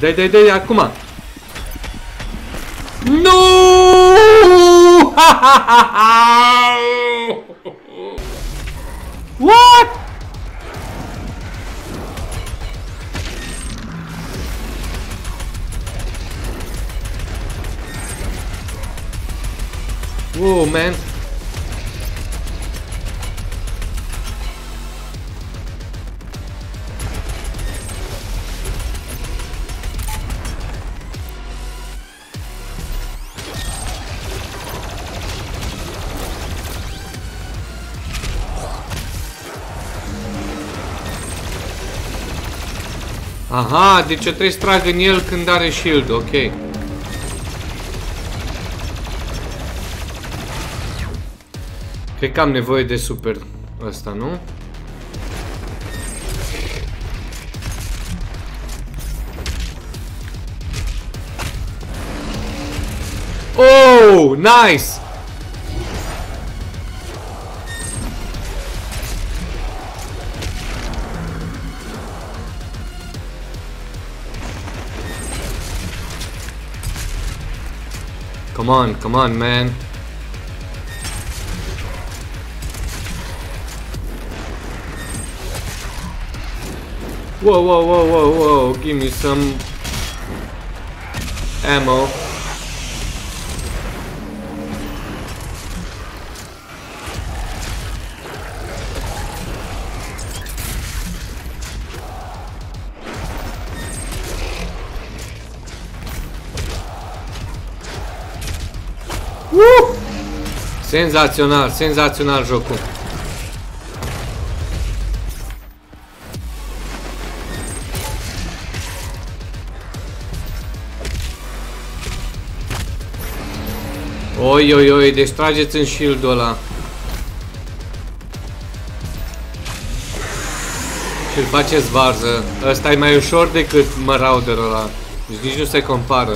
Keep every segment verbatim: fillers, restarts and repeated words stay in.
Dai, dai, dai, acum. Nu! What? Whoa, man. Aha, deci eu trebuie să trag în el când are shield, ok. Cred că am nevoie de super ăsta, nu? Oh, nice! Come on, come on, man. Whoa, whoa, whoa, whoa, whoa. Give me some ammo. Woo! Senzațional, senzațional jocul. Oi, oi, oi, deci trageți în shield-ul ăla. Și îl faceți varză. Ăsta e mai ușor decât Marauderul ăla. Deci nici nu se compară.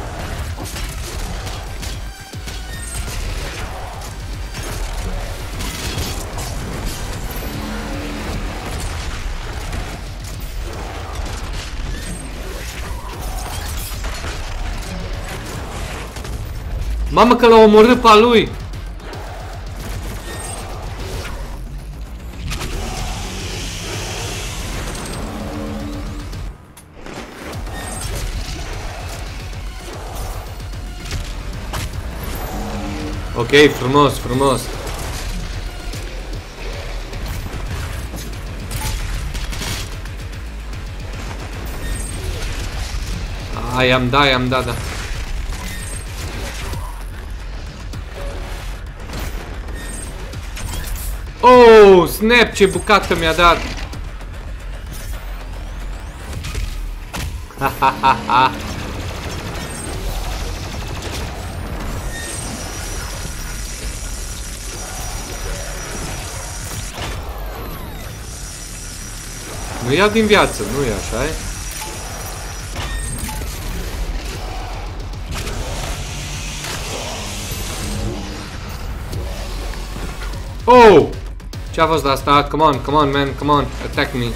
Mamă că l-a omorât pe a lui! Ok, frumos, frumos. Ah, i-am dat, i-am dat, da. Oh, snap, ce bucată mi-a dat. Ha ha ha ha. Nu ia din viață, nu e așa, e? Oh! Ce-a fost asta? Come on, come on, man, come on, attack me.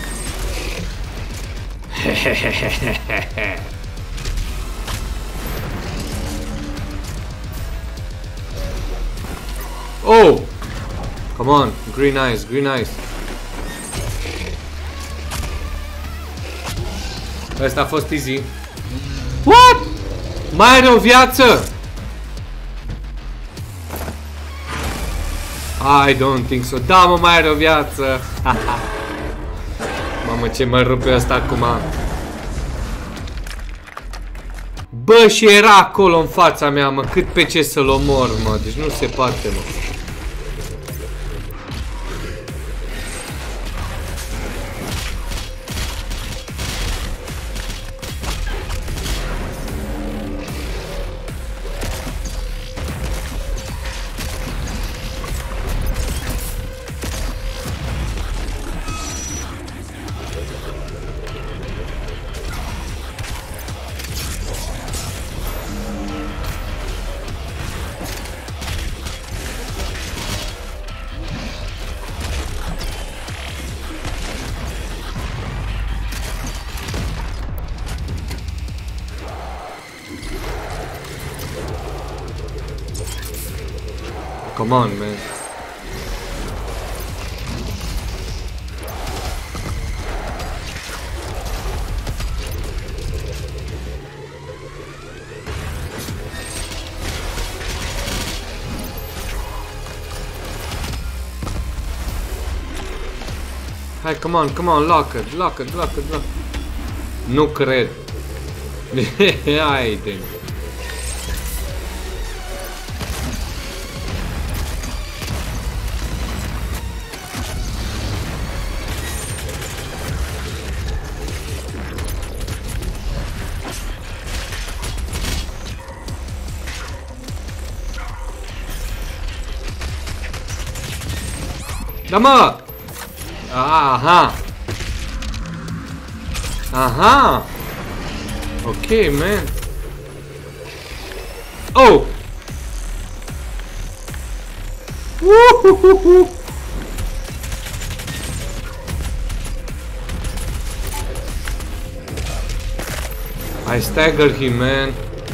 Oh! Come on, green eyes, green eyes. Ăsta a fost easy. What? Mai are o viață? I don't think so. Da, mă, mai are o viață. Mamă, ce mă rupe ăsta acum. Bă, și era acolo în fața mea, mă. Cât pe ce să-l omor, mă. Deci nu se poate, mă. come on, man. Hai, come on, come on, lock it, lock it, lock it, lock it. Nu cred. Haide. Da, mă! Aha! Aha! Ok, man. Oh! Woohoo! I staggered him, man.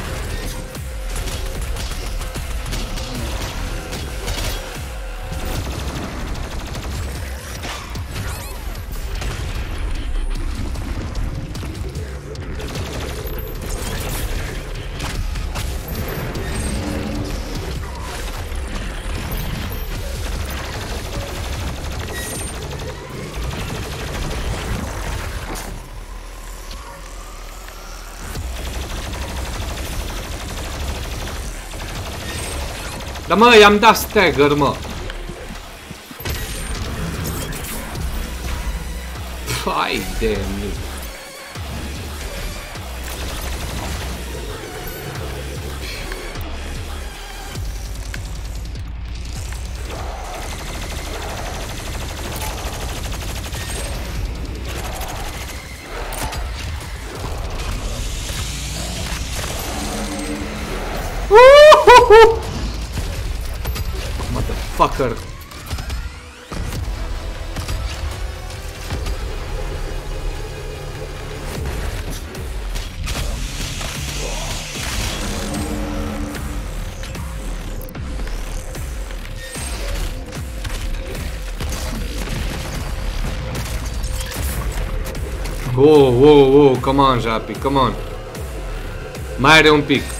Da, mă, i-am dat stagger, mă. Hai de mine. Woohoo! Motherfucker. Wow, wow, wow, come on, Japi, come on. Mai are un pic.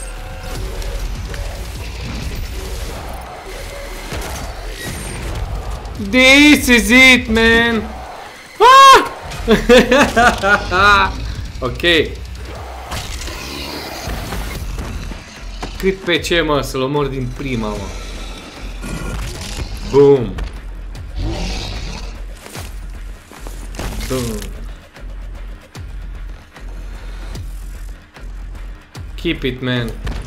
This is it, man. Ah! Ok. Cât pe ce, mă, să-l omor din prima, mă. Boom. Boom. Keep it, man.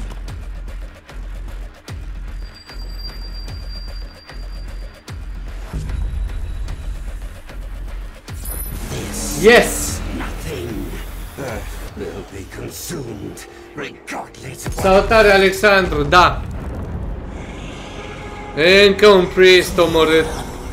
Yes! Nothing. Earth will be consumed, regardless of. Salutare, Alexandru, da. Încă un priest omorât.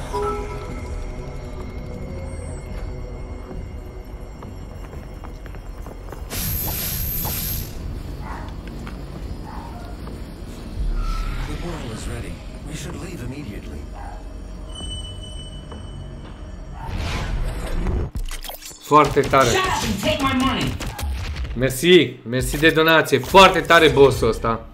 The portal is ready. We should leave immediately. Foarte tare. Mersi, mersi de donație. Foarte tare bossul ăsta.